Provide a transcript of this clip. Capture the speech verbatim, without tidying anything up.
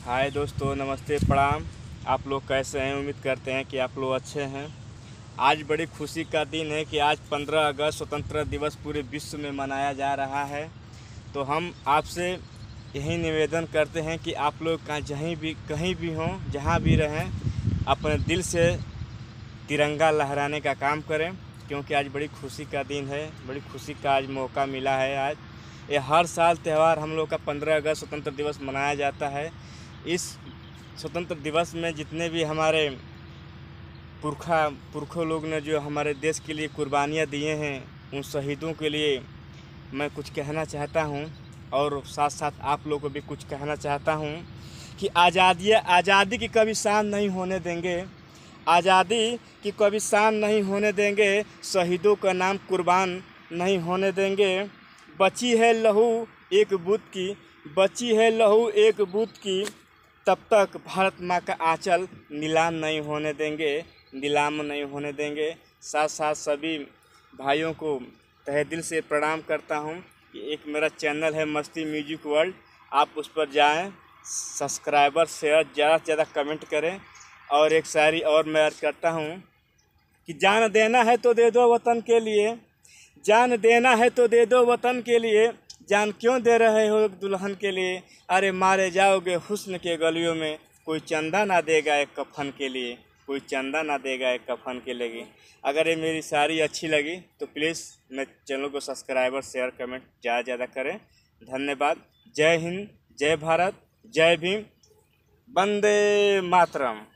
हाय दोस्तों, नमस्ते, प्रणाम। आप लोग कैसे हैं? उम्मीद करते हैं कि आप लोग अच्छे हैं। आज बड़ी खुशी का दिन है कि आज पंद्रह अगस्त स्वतंत्रता दिवस पूरे विश्व में मनाया जा रहा है। तो हम आपसे यही निवेदन करते हैं कि आप लोग कहीं जहीं भी कहीं भी हों, जहां भी रहें, अपने दिल से तिरंगा लहराने का काम करें, क्योंकि आज बड़ी खुशी का दिन है। बड़ी खुशी का आज मौका मिला है। आज ये हर साल त्यौहार हम लोग का पंद्रह अगस्त स्वतंत्रता दिवस मनाया जाता है। इस स्वतंत्र दिवस में जितने भी हमारे पुरखा पुरखों लोग ने जो हमारे देश के लिए कुर्बानियाँ दिए हैं, उन शहीदों के लिए मैं कुछ कहना चाहता हूं, और साथ साथ आप लोगों को भी कुछ कहना चाहता हूं कि आज़ादी आज़ादी की कभी शान नहीं होने देंगे। आज़ादी की कभी शान नहीं होने देंगे। शहीदों का नाम कुर्बान नहीं होने देंगे। बची है लहू एक बूंद की, बची है लहू एक बूंद की, तब तक भारत माँ का आंचल नीलाम नहीं होने देंगे, नीलाम नहीं होने देंगे। साथ साथ सभी भाइयों को तहे दिल से प्रणाम करता हूँ कि एक मेरा चैनल है मस्ती म्यूजिक वर्ल्ड, आप उस पर जाएं, सब्सक्राइबर शेयर ज़्यादा से ज़्यादा कमेंट करें। और एक शायरी और मैं अर्ज करता हूँ कि जान देना है तो दे दो वतन के लिए, जान देना है तो दे दो वतन के लिए, जान क्यों दे रहे हो एक दुल्हन के लिए। अरे मारे जाओगे हुस्न के गलियों में, कोई चंदा ना देगा एक कफन के लिए, कोई चंदा ना देगा एक कफन के लिए। अगर ये मेरी शायरी अच्छी लगी तो प्लीज़ मेरे चैनल को सब्सक्राइबर शेयर कमेंट ज़्यादा ज़्यादा करें। धन्यवाद। जय हिंद, जय भारत, जय भीम, वंदे मातरम।